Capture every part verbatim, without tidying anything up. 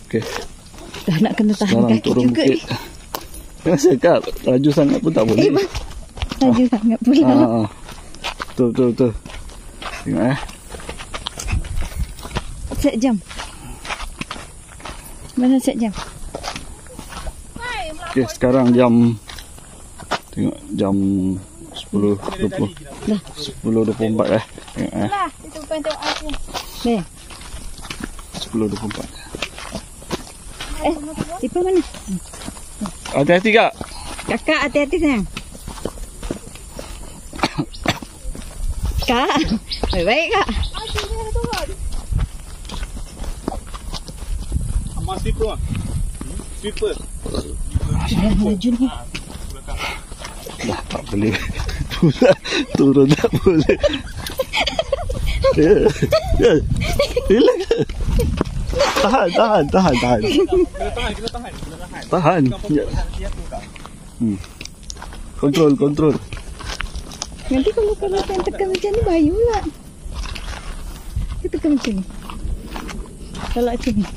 Okey. Dah nak kena tahan Sekarang kaki turun juga bukit. ni. Jangan cakap laju sangat pun tak boleh. Eh, bang. Laju ah. sangat pula. Ah, ah. Betul, betul, betul. Tengok eh. Set jam. Mana set jam? Okey, sekarang jam tengok jam sepuluh dua puluh. Dah. sepuluh dua puluh empat eh. Tengok eh. Lah, itu bukan tengok aku. Nih. sepuluh dua puluh empat. Eh, tipe mana? Hati-hati kak. Kakak hati-hati sayang. Kak. Baik-baik kak. Amat sweeper ah. Sweeper. Dah laju ni. Dah tak boleh. Turun, turun tak boleh. Ya. Ya. Relax. Tahan, tahan, tahan, tahan. Kita tahan, kita tahan, kita tahan. Tahan. Ya. Hmm. Kontrol, kontrol. Nanti kalau kalau saya tekan macam ni bahaya pula. Kita tekan macam ni. Kalau macam ni.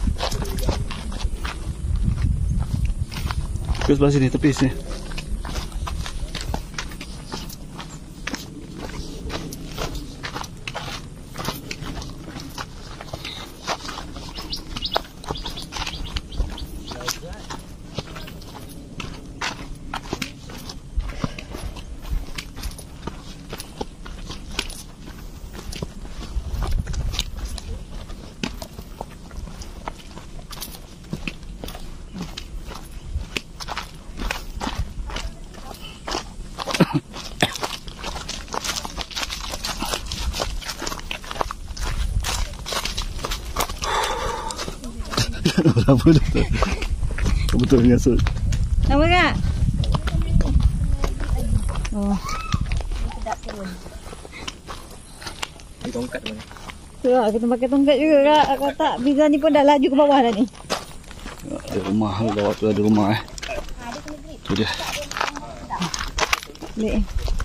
Ke sebelah sini, tepi sini. Apa betul? Betul ngasut. Apa kak? Oh. Tongkat mana? Tu lah, kita pakai tongkat juga kak. Kalau tak, pizza ni pun dah laju ke bawah dah ni. Ada rumah, bawa tu ada rumah eh. Tu dia. Boleh.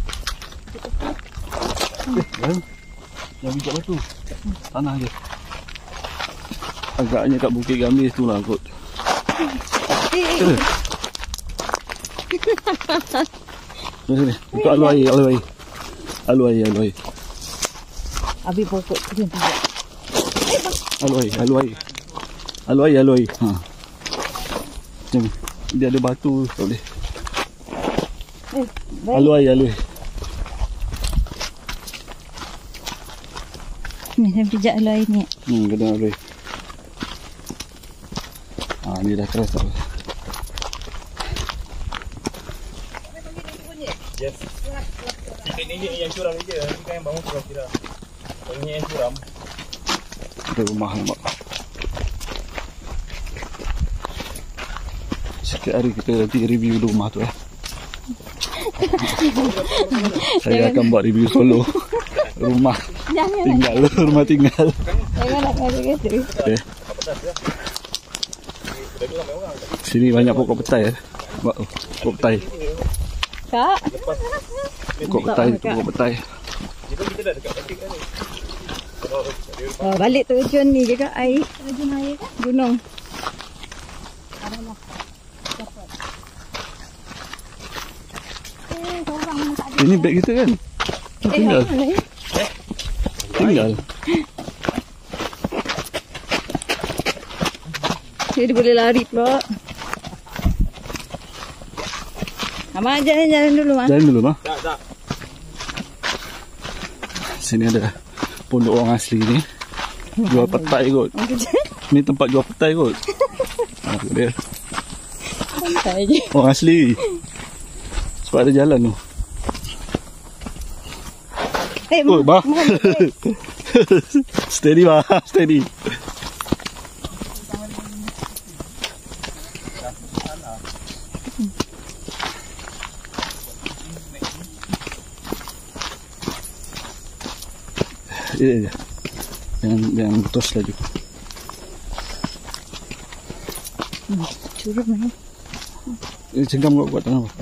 Eh, yang bijak batu. Tanah je. Agaknya kat Bukit Gamis tu lah kot. Eh, eh. Sini sini. Ikut alu air, alu air. Alu air, alu air. Habis pokok tu yang tidak. Alu air, alu air. Alu air, alu air. Ha. Macam ni. Dia ada batu, tak boleh. Eh, baik. Alu air, alu air. Ni saya pijak alu air ni. Hmm, kena alu air. Ha, ni dah keras tak apa. Yes. Ini ni yang curam je, ini kan yang bangun curam kira. Ini yang curam. Ada rumah nampak. Sikit hari kita nanti review rumah tu eh. Saya akan buat review solo. Rumah Jangan tinggal, rumah tinggal. Jangan nak kata gitu. Okay. Sini banyak pokok petai eh. Nampak tu, pokok petai. Kak. Pokok petai, pokok petai. Kita kita dah dekat batik kan ni. Oh, balik terjun ni je kak air. Terjun air kan? Gunung. Ini beg kita kan? Tinggal. Eh, Tinggal. dia boleh lari pula. Amak jalan-jalan dulu mak. Jalan dulu mah. Tak, tak. Sini ada pondok orang asli ni. Jual petai kot. Ni tempat jual petai kot. Ha, dia. Santai je. Orang asli. Sebab ada jalan tu. Eh, Oh, bah. Muhammad, eh. Steady bah, steady. Ya, ya. Jangan, jangan putus lagi. Hmm, curug mana? Eh, cengkam kau buat tangan apa?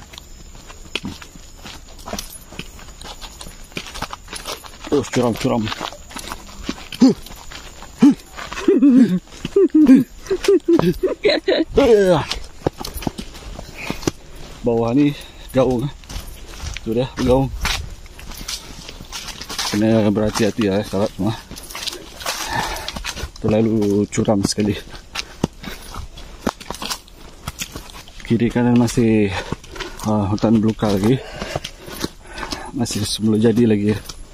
Oh, curam, curam. Bawah ni gaung. Tu dia gaung. Kena berhati-hati lah sahabat semua. Terlalu curam sekali. Kiri kanan masih uh, hutan belukar lagi. Masih sebelum jadi lagi.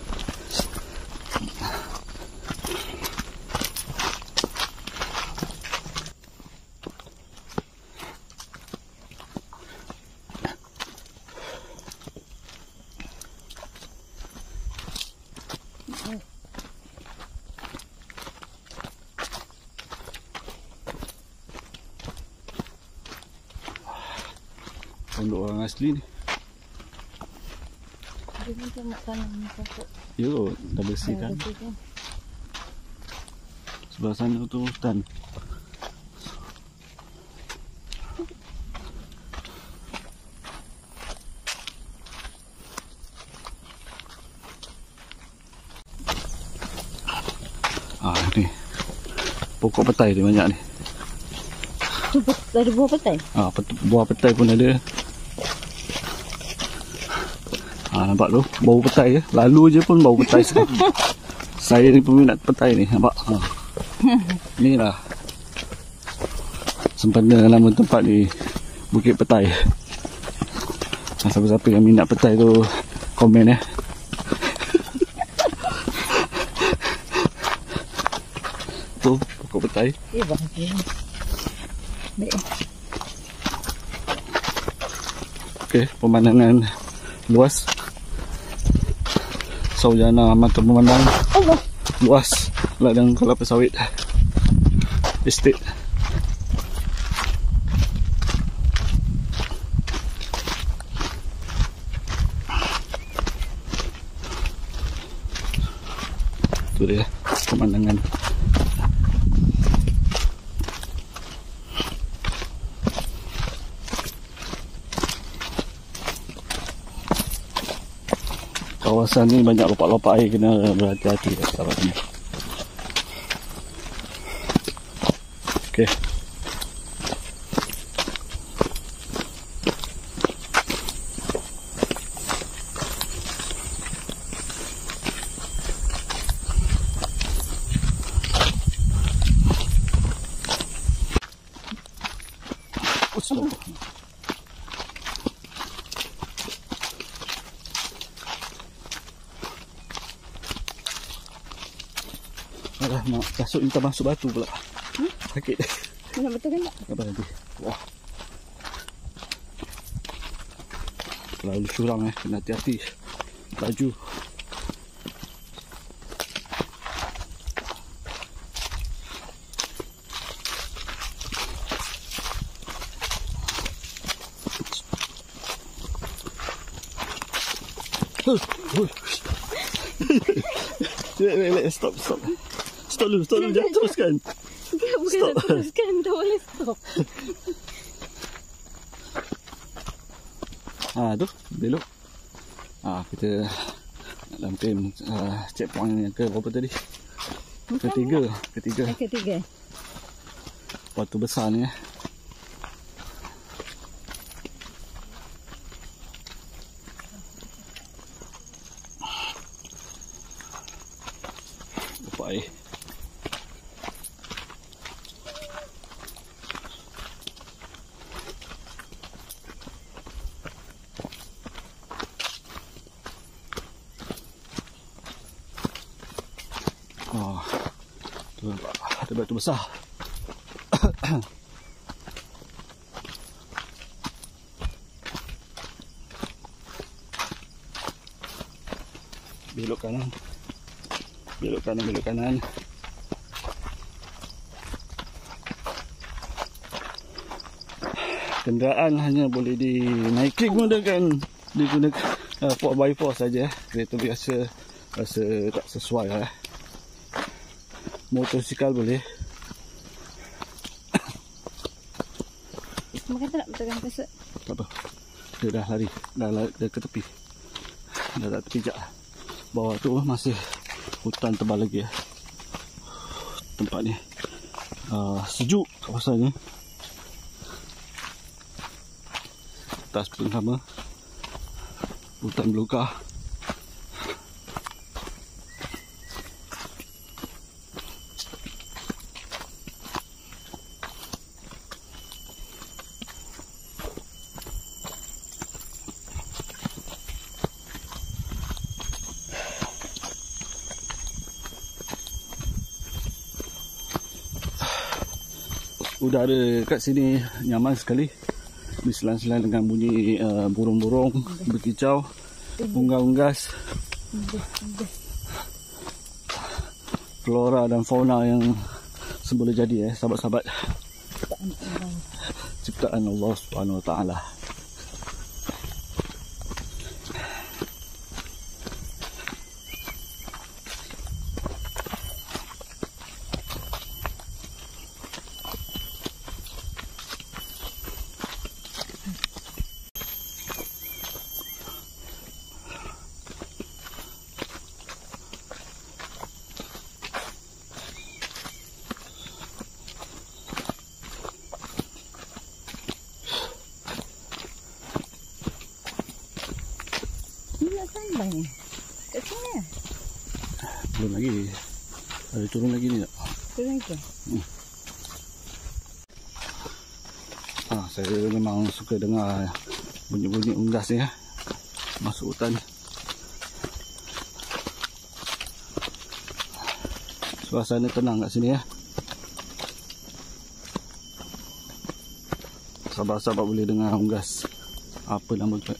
Untuk orang asli ni. Dia ni sama tanam pokok. Yo, dah bersihkan. Sebelah sana tu hutan. Ah ni. Pokok petai dia banyak ni. Tu ada buah petai? Ah, buah petai pun ada. Ah, nampak tu bau petai je. Lalu je pun bau petai sekali. Saya ni peminat petai ni, nampak. Ha. Ni lah sempena nama tempat ni, Bukit Petai. Siapa-siapa yang minat petai tu komen ya. Tu pokok petai. Eh bagus. Baik. Okey, pemandangan luas. Saujana mata memandang Allah. luas ladang kelapa sawit estate. Tu dia pemandangan. Kawasan ni banyak lopak-lopak air, kena berhati-hati sahabat ni. Okey. Ustaz. Alah, mak, kasut ni tak masuk batu pula. Hmm? Sakit. Nak betul kan tak? Apa nanti? Wah. Terlalu curam eh, kena hati-hati. Laju. Stop, stop. Stop dulu, stop dulu. Jangan teruskan. Dia bukan Stop. nak teruskan, tak boleh stop. Ah tu, belok. Ah kita nak lampin uh, checkpoint yang ke berapa tadi? Ketiga, ketiga. Yang ketiga. Batu besar ni eh. Lupa air. Oh, tu ada batu besar. Belok kanan. Belok kanan, belok kanan. Kenderaan hanya boleh dinaiki gunakan digunakan uh, four by four saja. Kereta biasa rasa tak sesuai lah. Motosikal boleh. Makan tak nak betulkan kasut? Tak apa. Dia dah lari. Dah, lari, dah ke tepi. Dah tak terpijak. Bawah tu masih hutan tebal lagi ya. Tempat ni uh, sejuk kawasan ni. Atas pun sama, hutan belukar. Udara kat sini nyaman sekali, berselang-selang dengan bunyi uh, burung-burung berkicau, unggas-unggas, flora dan fauna yang semula jadi eh sahabat-sahabat, ciptaan Allah Subhanahu Wa Taala. Sampai ni. Kat sini lah. Belum lagi. Ada turun lagi ni tak? Turun lagi? Hmm. Ah, saya memang suka dengar bunyi-bunyi unggas ni ya. Masuk hutan. Suasana tenang kat sini ya. Sahabat-sahabat boleh dengar unggas. Apa nama tu?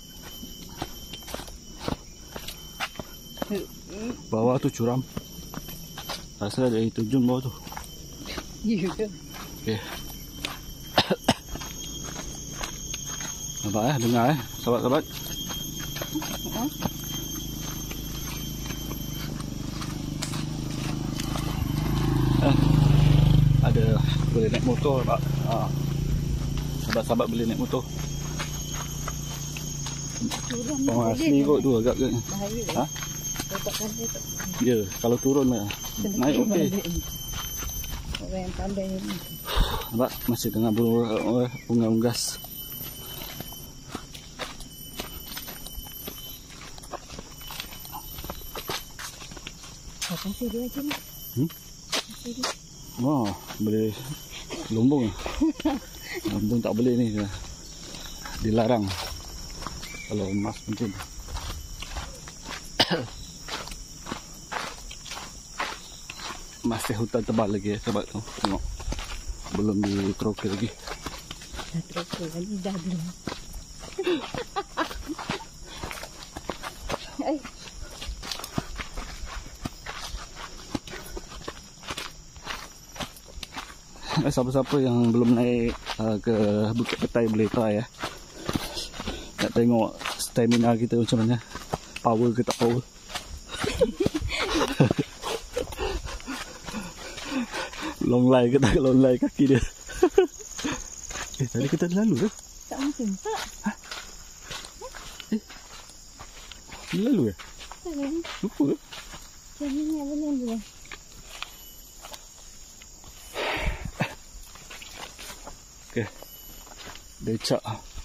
Bawah tu curam. Rasa ada air terjun bawah tu. Ya ke? Okey. Nampak eh, dengar eh, sahabat-sahabat. Eh, ada boleh naik motor tak? Ha. Sahabat-sahabat boleh naik motor. Oh, asli kot tu agak ke. Ha? Ya, kalau turun lah. Naik okey. Orang yang pandai ni. Nampak masih tengah berunggas-unggas. Apa sih dia macam ni? Hmm? Wah, boleh lombong. Lombong tak boleh ni. Dilarang. Kalau emas mungkin. Masih hutan tebal lagi ya sahabat tu. Tengok. Belum diterokel lagi. Dah terokel lagi dah belum. Ai. Siapa-siapa yang belum naik uh, ke Bukit Petai boleh try ya. Nak tengok stamina kita macam mana. Power ke tak power. Long line ke tak long line kaki dia. Eh, tadi kita lalu ke? Tak mungkin tak. Ha? Eh? Dia lalu ke? Tak kan? Lupa ke? Jadi ni apa ni dia? Okey. Becak.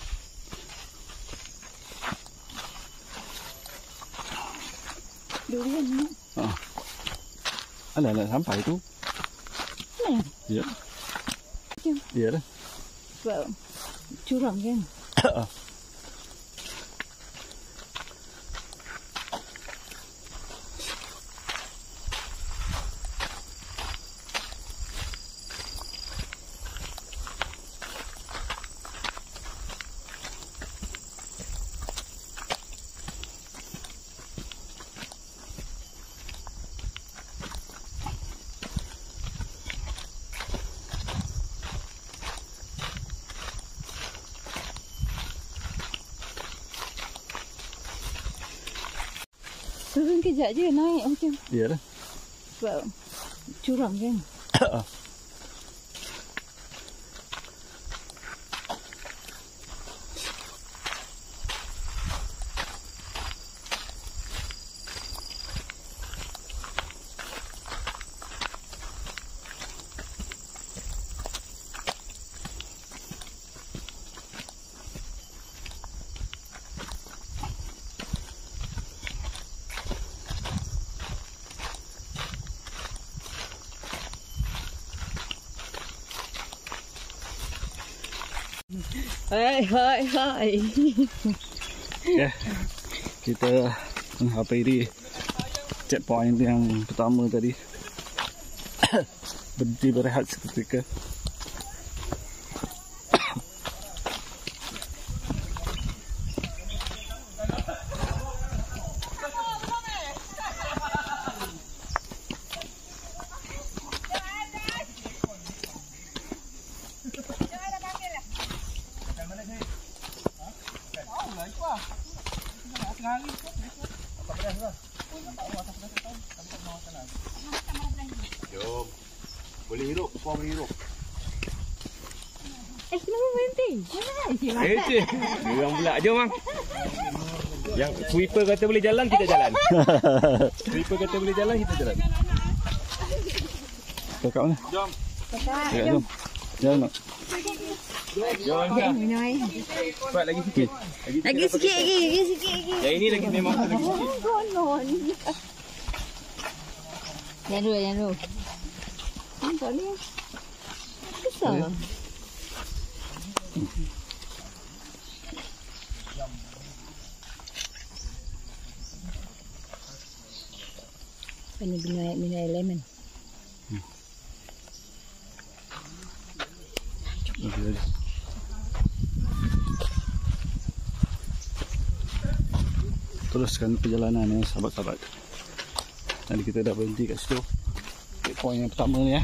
Durian ni. Ha. Alah, nak sampai tu. Ni. Ya. Macam. Ya dah. Sebab curam kan? Turun kejap je naik macam. Ya dah. Sebab curam kan? Hai hai hai. Ya, kita menghapai di checkpoint yang pertama tadi. Berhenti berehat seketika. Jom. Boleh hidup, kau boleh hidup. Eh, kenapa berhenti? Mana? Eh, cik. Orang pula. Jom, Bang. Yang sweeper kata boleh jalan, kita jalan. Sweeper kata boleh jalan, kita jalan. Kakak mana? Jom. Kakak, Ya, jom. jom. Jalan nak. Jom, Eh, Bang. minum air. Cepat lagi sikit. Lagi, Lagi sikit lagi, lagi sikit lagi. Yang ini lagi memang lagi sikit. Konon. Jangan dulu, jangan dulu. Nampak ni. Besar. Ini minum air, minum air lemon. Okey, tadi. Teruskan perjalanan ya sahabat-sahabat. Tadi kita dah berhenti kat situ. Checkpoint yang pertama ni ya.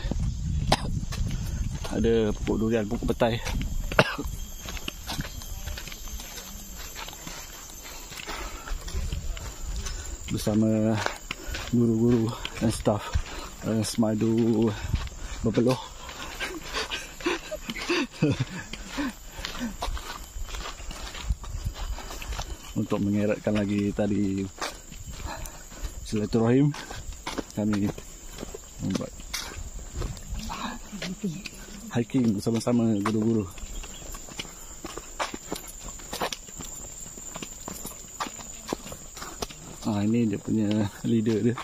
Ada pokok durian, pokok petai. Bersama guru-guru dan staf uh, semadu berpeluh. Untuk mengeratkan lagi tadi silaturahim, kami membuat hiking bersama-sama guru-guru. Ah, ini dia punya leader dia,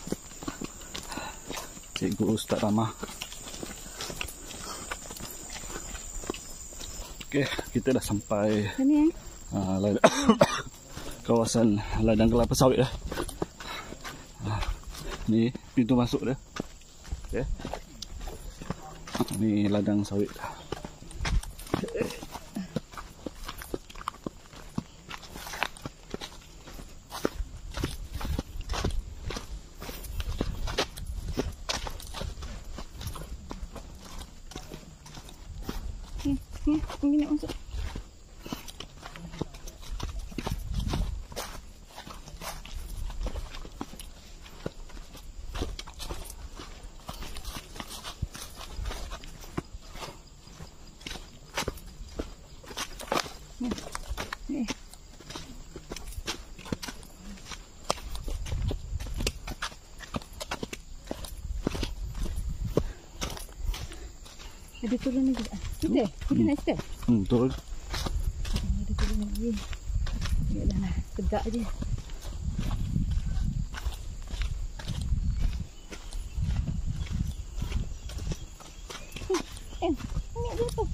Cikgu Ustaz Ramah. Okey, kita dah sampai Ini eh. ah, ladang, kawasan ladang kelapa sawit dah. Ah, ni pintu masuk dah. Okey. Ni ladang sawit. Ni, ni nak masuk. Ni. Ni. Ada turun lagi tak? Kita? Kita nak step? Hmm, turun. Ada turun lagi. Yalah lah, tegak je. Eh, ambil dia tu.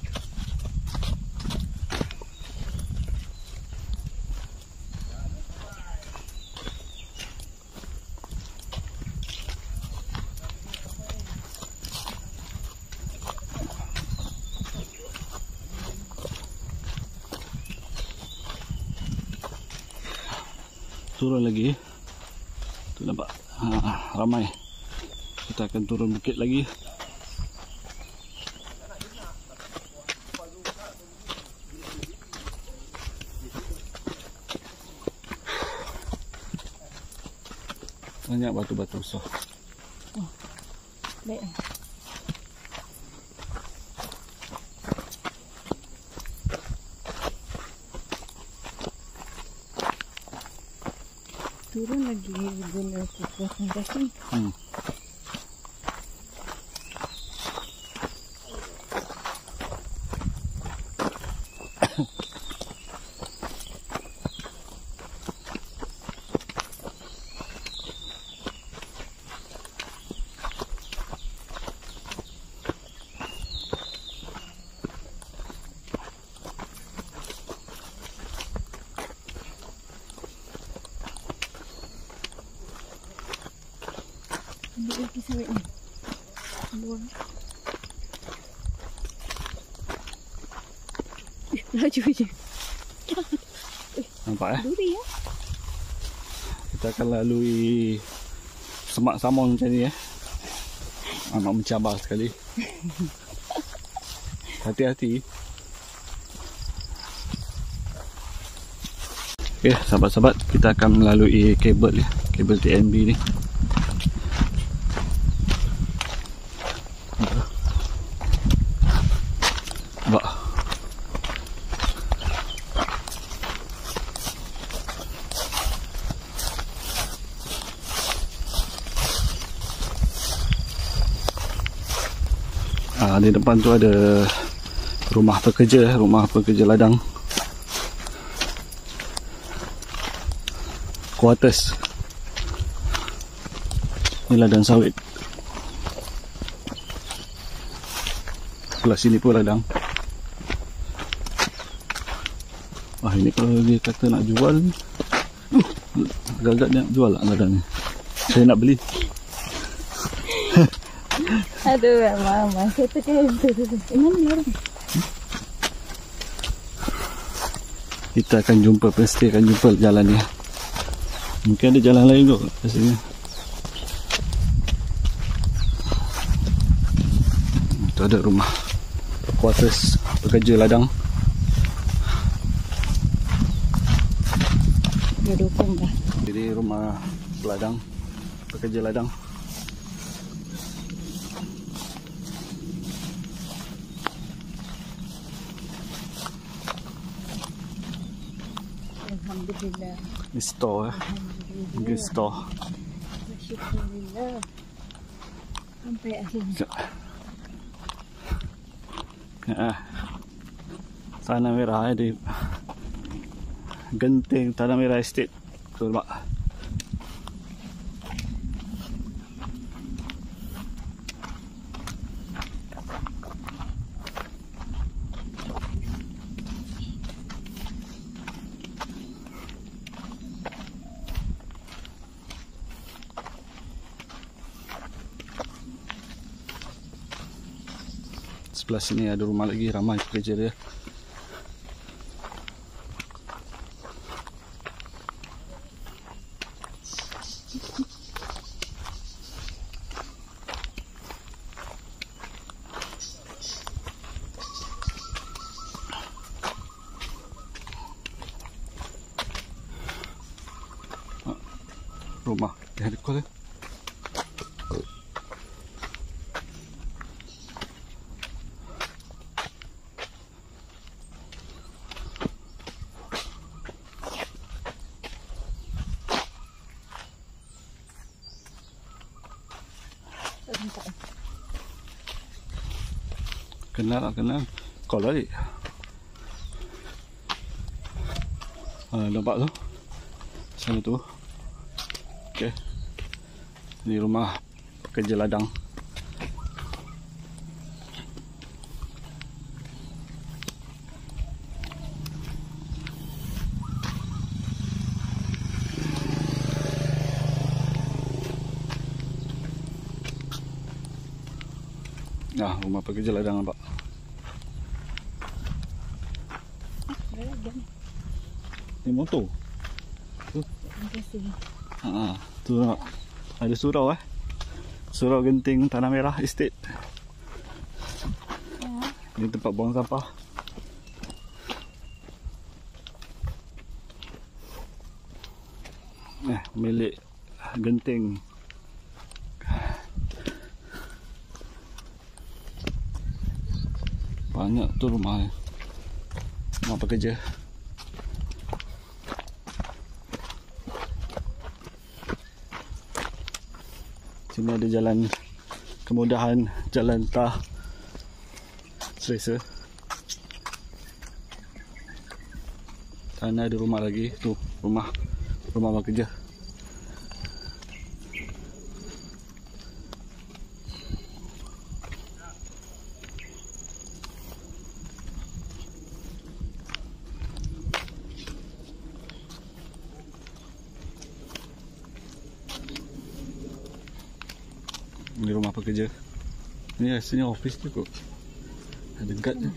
Turun lagi. Tu nampak ha, ramai. Kita akan turun bukit lagi. Banyak batu-batu besar. Baik. Turun lagi guna kekuatan kaki. Hmm. lagi sawit ni. Buang. Eh, laju je. Nampak eh? Duri ya. Kita akan lalui semak samon macam ni eh. Amat mencabar sekali. Hati-hati. Okey, sahabat-sahabat, kita akan melalui kabel ya, kabel T N B ni. Nampak? Ah, di depan tu ada rumah pekerja, rumah pekerja ladang. Quarters. Ni ladang sawit. Sebelah sini pun ladang. Wah, ini kalau dia kata nak jual ni. Uh, agak-agak dia nak jual lah ladang ni. Saya nak beli. Aduh, mama, saya terkejut. Mana orang? Kita akan jumpa, pasti akan jumpa jalan ni. Mungkin ada jalan lain kot kat sini. Itu ada rumah quarters pekerja ladang. Dia dukung dah. Jadi rumah ladang, pekerja ladang. Alhamdulillah. Ni store eh. Ini store. Alhamdulillah. Sampai akhirnya. Ya. Tanah merah di Genting Tanah Merah Estate. Tu nampak. Sebelah sini ada rumah lagi, ramai pekerja dia. Rumah yang ada kol. Kenal lah, kenal. Kol balik. Ha, nampak tu? Sana tu. Okey. Ni rumah pekerja ladang. Nah, rumah pekerja ladang nampak. Ni motor. Tu. Ha, tu nampak. Ada surau eh. Surau Genting Tanah Merah Estate. Ya. Ni tempat buang sampah. Eh, milik Genting. Banyak tu rumah ni. Rumah pekerja. Sini ada jalan kemudahan, jalan tah selesa. Sana ada rumah lagi, tu rumah rumah pekerja. apa kerja. Ni rasanya office tu kot. Dekat je.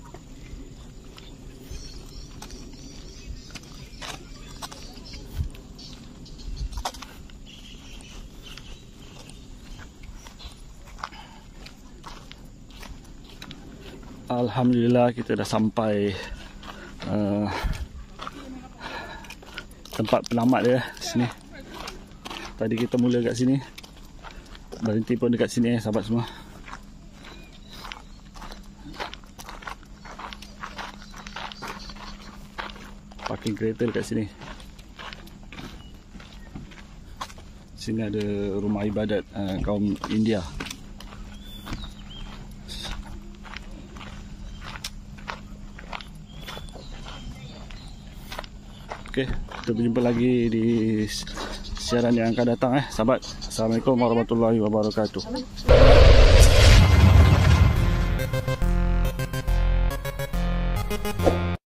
Alhamdulillah kita dah sampai uh, tempat penamat dia sini. Tadi kita mula kat sini, berhenti pun dekat sini eh sahabat semua. Parking kereta dekat sini. Sini ada rumah ibadat uh, kaum India. Okay, kita berjumpa lagi di siaran yang akan datang eh sahabat. Assalamualaikum warahmatullahi wabarakatuh.